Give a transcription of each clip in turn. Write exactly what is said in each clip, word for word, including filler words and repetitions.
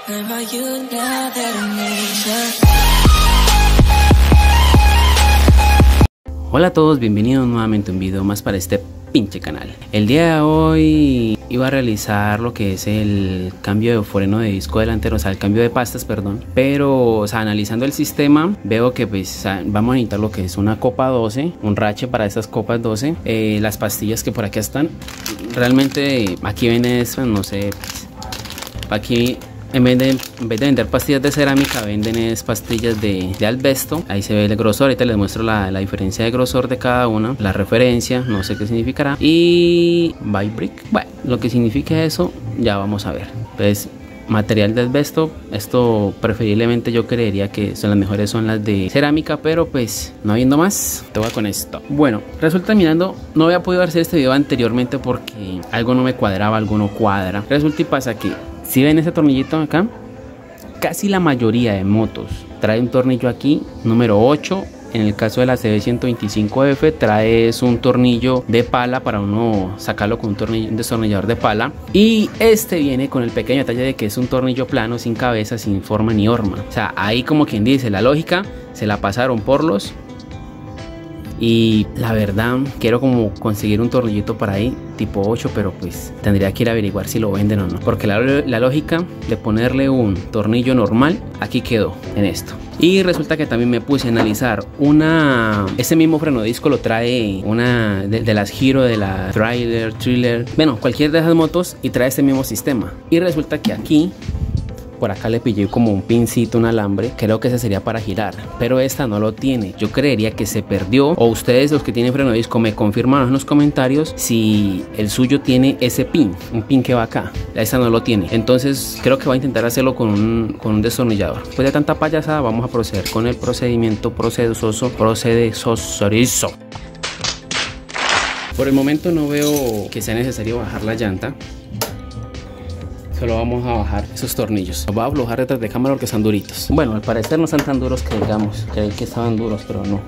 Hola a todos, bienvenidos nuevamente a un video más para este pinche canal. El día de hoy iba a realizar lo que es el cambio de freno de disco delantero, o sea el cambio de pastas, perdón. Pero, o sea, analizando el sistema, veo que pues o sea, vamos a necesitar lo que es una copa doce, un rache para estas copas doce, eh, las pastillas que por aquí están. Realmente aquí venden eso, no sé, pues, aquí En vez, de, en vez de vender pastillas de cerámica, venden es pastillas de, de asbesto. Ahí se ve el grosor, ahorita les muestro la, la diferencia de grosor de cada una, la referencia, no sé qué significará. Y Vibbrick, bueno, lo que significa eso ya vamos a ver. Entonces, material de asbesto, esto preferiblemente yo creería que son las mejores, son las de cerámica, pero pues no habiendo más, te voy con esto. Bueno, resulta mirando, no había podido hacer este video anteriormente porque algo no me cuadraba, algo no cuadra. Resulta y pasa que si ven ese tornillito acá, casi la mayoría de motos trae un tornillo aquí, número ocho. En el caso de la C B ciento veinticinco F trae un tornillo de pala para uno sacarlo con un, tornillo, un destornillador de pala. Y este viene con el pequeño detalle de que es un tornillo plano, sin cabeza, sin forma ni horma. O sea, ahí como quien dice, la lógica se la pasaron por los... Y la verdad, quiero como conseguir un tornillito para ahí, tipo ocho, pero pues tendría que ir a averiguar si lo venden o no. Porque la, la lógica de ponerle un tornillo normal, aquí quedó, en esto. Y resulta que también me puse a analizar una... Ese mismo freno disco lo trae una de, de las Hero, de la Trailer, Thriller, bueno, cualquier de esas motos, y trae este mismo sistema. Y resulta que aquí... por acá le pillé como un pincito, un alambre, creo que ese sería para girar, pero esta no lo tiene. Yo creería que se perdió, o ustedes los que tienen freno de disco me confirman en los comentarios si el suyo tiene ese pin, un pin que va acá. Esta no lo tiene, entonces creo que voy a intentar hacerlo con un, con un destornillador. Después de tanta payasada vamos a proceder con el procedimiento procesoso, procedesosorizo. Por el momento no veo que sea necesario bajar la llanta. Solo vamos a bajar esos tornillos. Los voy a aflojar detrás de cámara porque están duritos. Bueno, al parecer no están tan duros que digamos. Creí que estaban duros, pero no.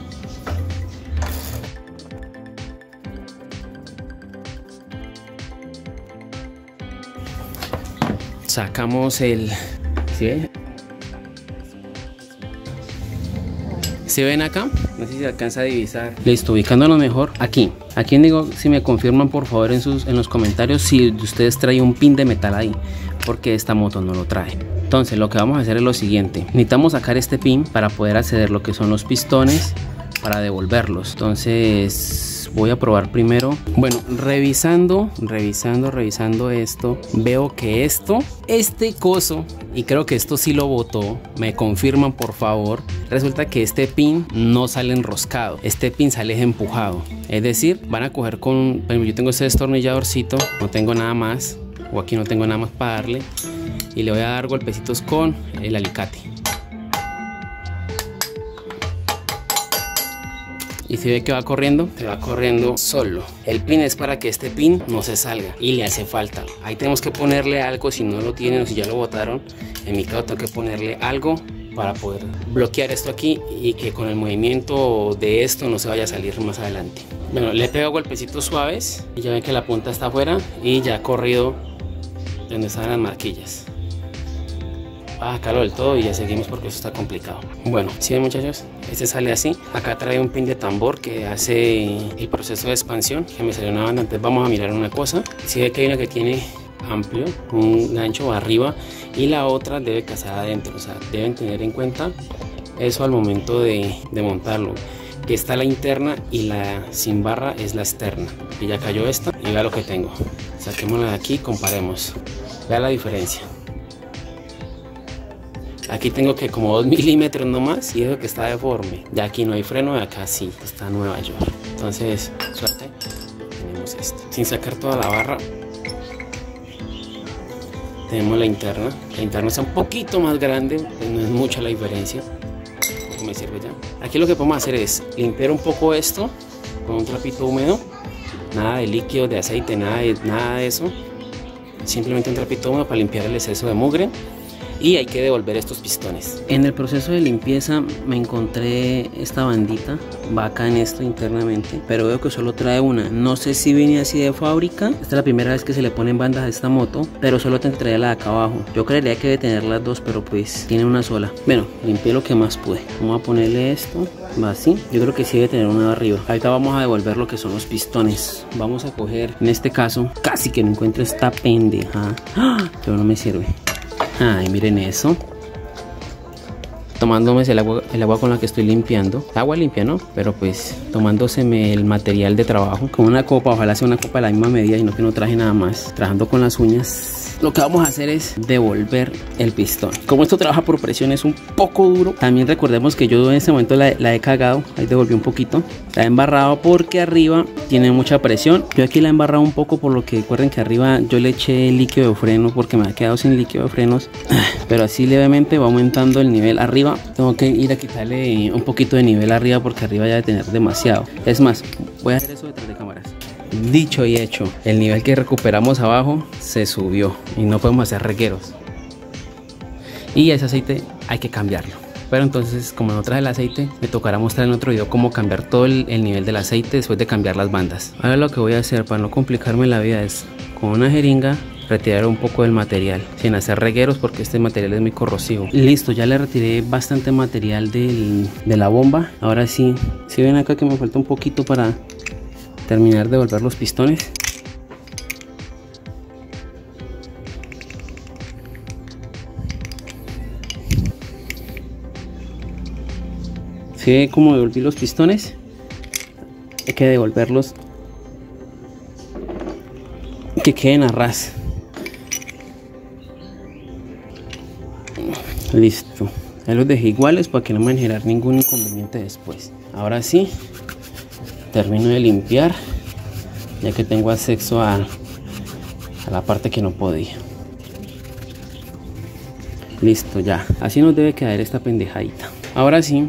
Sacamos el... ¿Sí ven? ¿Sí ven acá? No sé si se alcanza a divisar. Listo, ubicándonos mejor aquí. Aquí digo, si me confirman por favor en, sus, en los comentarios si ustedes traen un pin de metal ahí, porque esta moto no lo trae. Entonces lo que vamos a hacer es lo siguiente. Necesitamos sacar este pin para poder acceder a lo que son los pistones para devolverlos. Entonces voy a probar primero. Bueno, revisando, revisando, revisando esto, veo que esto, este coso, y creo que esto sí lo botó, me confirman por favor. Resulta que este pin no sale enroscado, este pin sale empujado. Es decir, van a coger con, yo tengo este destornilladorcito, no tengo nada más, o aquí no tengo nada más para darle, y le voy a dar golpecitos con el alicate. Y si ve que va corriendo, se va corriendo solo. El pin es para que este pin no se salga y le hace falta. Ahí tenemos que ponerle algo si no lo tienen o si ya lo botaron. En mi caso tengo que ponerle algo para poder bloquear esto aquí y que con el movimiento de esto no se vaya a salir más adelante. Bueno, le pego golpecitos suaves y ya ven que la punta está afuera y ya ha corrido donde están las marquillas. Ah, sacarlo del todo y ya seguimos porque eso está complicado. Bueno, si ven muchachos, este sale así. Acá trae un pin de tambor que hace el proceso de expansión, que me salió una banda. Entonces vamos a mirar una cosa. Si ve que hay una que tiene amplio, un gancho arriba, y la otra debe casar adentro. O sea, deben tener en cuenta eso al momento de, de montarlo, que está la interna y la sin barra es la externa. Y ya cayó esta y vea lo que tengo. Saquémosla de aquí y comparemos. Vea la diferencia. Aquí tengo que como dos milímetros nomás y eso que está deforme. Ya aquí no hay freno y acá sí, está Nueva York. Entonces, suerte, tenemos esto. Sin sacar toda la barra, tenemos la interna. La interna está un poquito más grande, no es mucha la diferencia. Poco me sirve ya. Aquí lo que podemos hacer es limpiar un poco esto con un trapito húmedo. Nada de líquido, de aceite, nada de, nada de eso. Simplemente un trapito húmedo para limpiar el exceso de mugre. y hay que devolver estos pistones. En el proceso de limpieza me encontré esta bandita, va acá en esto internamente, pero veo que solo trae una. No sé si viene así de fábrica. Esta es la primera vez que se le ponen bandas a esta moto, pero solo te trae la de acá abajo. Yo creería que debe tener las dos, pero pues tiene una sola. Bueno, limpié lo que más pude. Vamos a ponerle esto, va así. Yo creo que sí debe tener una de arriba. Ahorita vamos a devolver lo que son los pistones. Vamos a coger, en este caso, casi que no encuentro esta pendeja, ¡ah! Pero no me sirve. Ay, miren eso. Tomándome el agua, el agua con la que estoy limpiando. Agua limpia, ¿no? Pero pues tomándoseme el material de trabajo. Con una copa, ojalá sea una copa de la misma medida y no que no traje nada más. Trabajando con las uñas. Lo que vamos a hacer es devolver el pistón. Como esto trabaja por presión, es un poco duro. También recordemos que yo en este momento la, la he cagado. Ahí devolví un poquito. La he embarrado porque arriba tiene mucha presión. Yo aquí la he embarrado un poco, por lo que recuerden que arriba yo le eché líquido de freno porque me ha quedado sin líquido de frenos. Pero así levemente va aumentando el nivel arriba. Tengo que ir a quitarle un poquito de nivel arriba porque arriba ya debe tener demasiado. Es más, voy a hacer eso detrás de cámaras. Dicho y hecho, el nivel que recuperamos abajo se subió y no podemos hacer regueros. Y ese aceite hay que cambiarlo. Pero entonces, como no traje el aceite, me tocará mostrar en otro video cómo cambiar todo el, el nivel del aceite después de cambiar las bandas. Ahora lo que voy a hacer para no complicarme la vida es con una jeringa retirar un poco del material sin hacer regueros porque este material es muy corrosivo. Listo, ya le retiré bastante material del, de la bomba. Ahora sí, si ven acá que me falta un poquito para terminar de volver los pistones. ¿Sí ve cómo devolví los pistones? Hay que devolverlos que queden a ras. Listo, ahí los dejé iguales para que no me van a generar ningún inconveniente después. Ahora sí, termino de limpiar, ya que tengo acceso a, a la parte que no podía. Listo, ya, así nos debe quedar esta pendejadita. Ahora sí,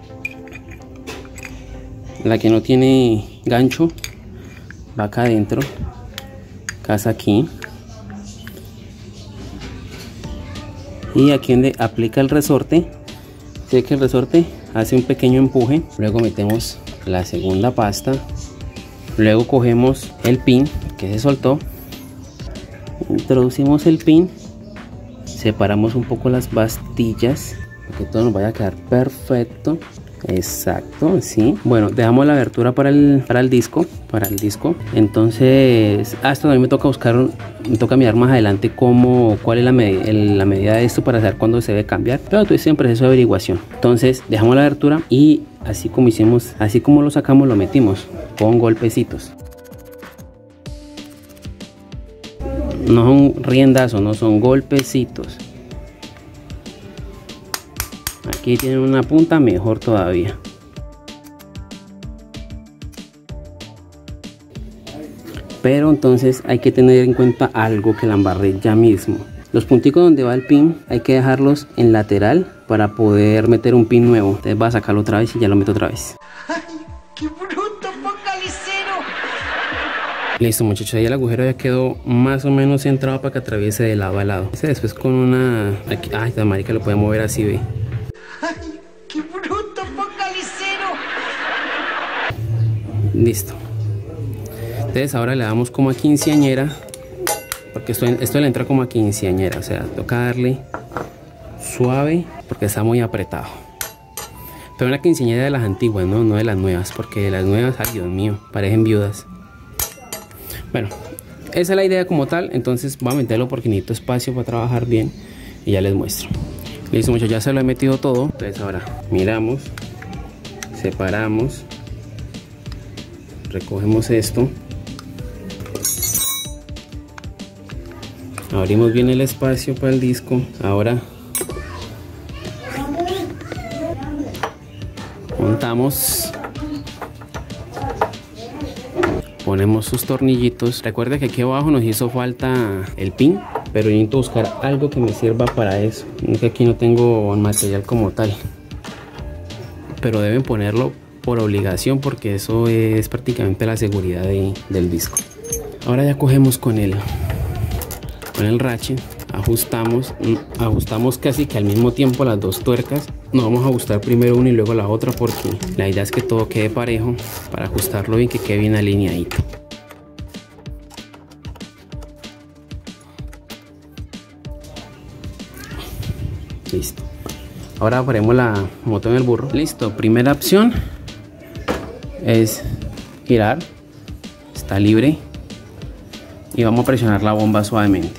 la que no tiene gancho va acá adentro, casa aquí, y aquí donde aplica el resorte, sé que el resorte hace un pequeño empuje, luego metemos la segunda pasta, luego cogemos el pin que se soltó, introducimos el pin, separamos un poco las bastillas para que todo nos vaya a quedar perfecto. Exacto, sí. Bueno, dejamos la abertura para el, para el disco, para el disco. Entonces, hasta a mí me toca buscar, me toca mirar más adelante cómo, cuál es la, med el, la medida de esto para saber cuándo se debe cambiar. Pero estoy en proceso de averiguación. Entonces, dejamos la abertura y así como hicimos, así como lo sacamos, lo metimos con golpecitos. No son riendazos, no son golpecitos. Aquí tienen una punta, mejor todavía. Pero entonces hay que tener en cuenta algo que la embarré ya mismo. Los punticos donde va el pin hay que dejarlos en lateral para poder meter un pin nuevo. Entonces va a sacarlo otra vez y ya lo meto otra vez. ¡Ay, qué bruto, focalicero! Listo, muchachos, ahí el agujero ya quedó más o menos centrado para que atraviese de lado a lado. Después con una... Aquí, ay, la marica lo puede mover así, ve. ¡Ay, qué bruto, focalicero! Listo. Entonces ahora le damos como a quinceañera, porque esto, esto le entra como a quinceañera, o sea, toca darle suave porque está muy apretado. Pero una quinceañera de las antiguas, no, no de las nuevas, porque de las nuevas, ay Dios mío, parecen viudas. Bueno, esa es la idea como tal. Entonces voy a meterlo porque necesito espacio para trabajar bien y ya les muestro. Listo, muchachos, ya se lo he metido todo. Entonces ahora miramos, separamos, recogemos esto, abrimos bien el espacio para el disco. Ahora montamos, ponemos sus tornillitos. Recuerda que aquí abajo nos hizo falta el pin, pero necesito buscar algo que me sirva para eso. Es que aquí no tengo material como tal, pero deben ponerlo por obligación porque eso es prácticamente la seguridad de, del disco. Ahora ya cogemos con el con el ratchet, ajustamos, ajustamos casi que al mismo tiempo las dos tuercas. No vamos a ajustar primero una y luego la otra porque la idea es que todo quede parejo para ajustarlo bien, que quede bien alineadito. Listo. Ahora ponemos la moto en el burro. Listo. Primera opción es girar. Está libre. Y vamos a presionar la bomba suavemente.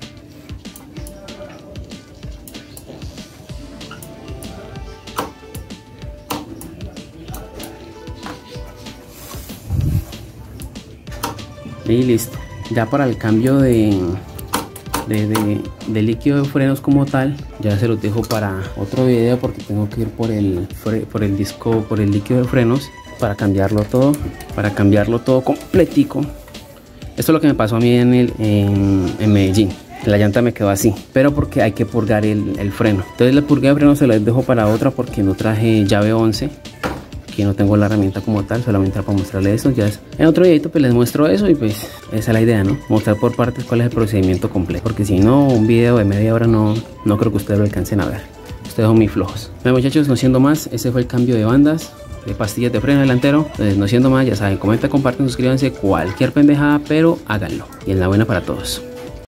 Y listo. Ya para el cambio de, de, de, de líquido de frenos como tal, ya se los dejo para otro video porque tengo que ir por el, por el disco, por el líquido de frenos para cambiarlo todo, para cambiarlo todo completico. Esto es lo que me pasó a mí en, el, en, en Medellín. La llanta me quedó así, pero porque hay que purgar el, el freno. Entonces la purga de freno se la dejo para otra porque no traje llave once. Aquí no tengo la herramienta como tal, solamente para mostrarles eso. Ya es. En otro videito pues les muestro eso y pues esa es la idea, ¿no? Mostrar por partes cuál es el procedimiento completo. Porque si no, un video de media hora no, no creo que ustedes lo alcancen a ver. Ustedes son muy flojos. Bueno, muchachos, no siendo más, ese fue el cambio de bandas, de pastillas de freno delantero. Entonces, no siendo más, ya saben, comenten, comparten, suscríbanse, cualquier pendejada, pero háganlo. Y en la buena para todos.